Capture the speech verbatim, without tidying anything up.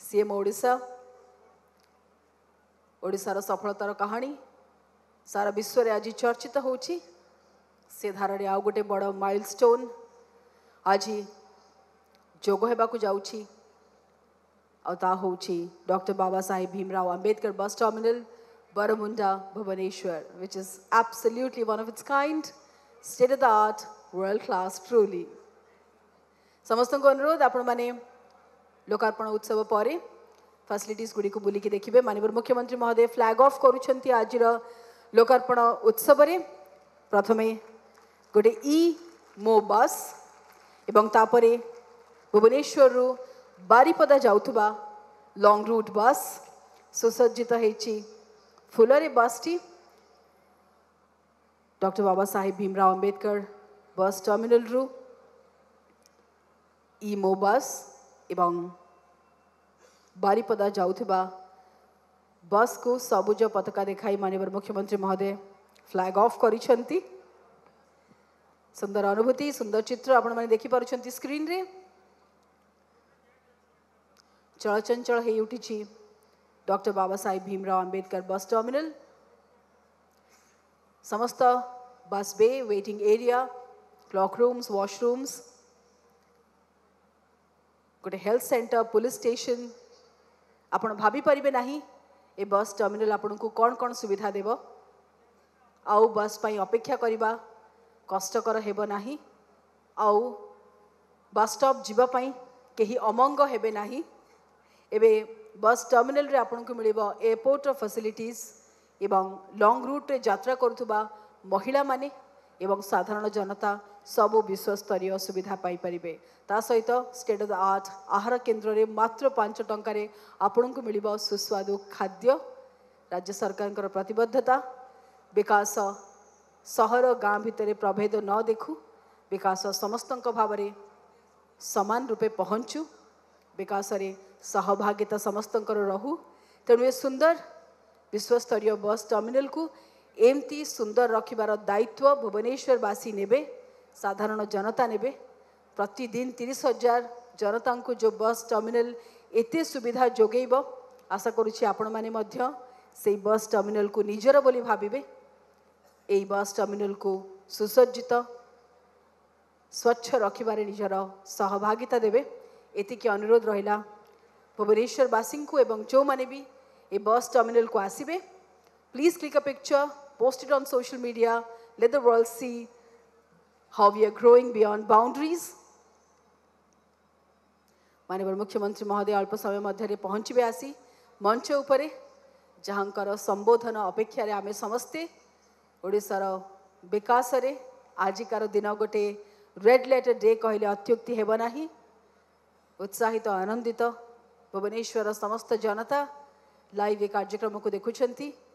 CM Odisha ओडिशार सफलतार कहानी सारा विश्व रे आज चर्चित होची से धारा आउ गोटे बड़ माइलस्टोन आज जोग हेबाकु जाउची आउता होची doctor Baba Saheb Bhimrao Ambedkar bus terminal Baramunda Bhubaneswar which is absolutely one of its kind, state of the art, world class truly. समस्त को अनुरोध आपण माने लोकार्पण उत्सव पर फैसिलिटीज गुडी को बुली के देखिबे माननीय मुख्यमंत्री महोदय फ्लैग ऑफ करूछंती आजिर लोकार्पण उत्सव रे प्रथमे गोटे ई मो बस एवं तापरे भुवनेश्वर रु बारीपदा जाउथबा लॉन्ग रूट बस सुसज्जित हेची फुलरे बस टी doctor Baba Saheb Bhimrao Ambedkar bus terminal रु ई मो बस एवं बारीपदा जाउथबा बस को सबुज पताका देखाई माननीय मुख्यमंत्री महोदय फ्लैग ऑफ करिसंती। सुंदर अनुभूति सुंदर चित्र आपण माने देखि पारुछंती स्क्रीन रे चलचंचल हे उठिछि doctor Baba Saheb Bhimrao Ambedkar bus terminal समस्त bus bay waiting area cloak rooms washrooms गोटे हेल्थ सेंटर पुलिस स्टेशन आपण भाभी परिबे नाही ए बस टर्मिनल आपण को कौन कौन सुविधा देव आउ बस पाई अपेक्षा करिबा कष्टकर हेबो नाही आउ बस स्टॉप जीवा पाई केही अमंग हेबे नाही एबे बस टर्मिनल रे आपण को मिलिबो एयरपोर्ट फैसिलिटीज एवं लॉन्ग रूट रे यात्रा करुथुबा महिला माने एवं साधारण जनता सबो विश्व स्तरीय सुविधा पाई परिबे ता सहित स्टेट ऑफ द आर्ट आहार केन्द्र रे मात्र पांच टंका रे आपण को मिलिबो सुस्वादु खाद्य। राज्य सरकार प्रतिबद्धता विकास सहर गाँ भितर प्रभेद न देखु विकास समस्तक भावरे समान रूपे पहुँचु विकास रे सहभागिता समस्तंकर रहू तेणु ए सुंदर विश्वस्तरीय बस टर्मिनल को एमती सुंदर रखिबार दायित्व भुवनेश्वरवासी नेबे साधारण जनता नेबे प्रतिदिन तीस हजार जनता को जो बस टर्मिनल एते सुविधा जोगेब आशा करुछि आपण माने मध्य से बस टर्मिनल को निजर बोली भाबिबे एई बस टर्मिनल को सुसज्जित स्वच्छ रखिबारे निजर सहभागिता देबे एतिके अनुरोध रहिला भुवनेश्वरवासी को एवं जो माने भी ए बस टर्मिनल को आसीबे please click a picture post it on social media let the world see how we are growing beyond boundaries. माननीय मुख्यमंत्री महोदय अल्प समय मध्य पहुँचे आसी मंच उपरे जहाँकर संबोधन अपेक्षा रे आमे समस्ते ओडिशार विकास रे आजिकार दिन गोटे रेड लेटर डे कहले अत्युक्ति हेब नाही। उत्साहित आनंदित भुवनेश्वर समस्त जनता लाइव कार्यक्रम को देखुछंती।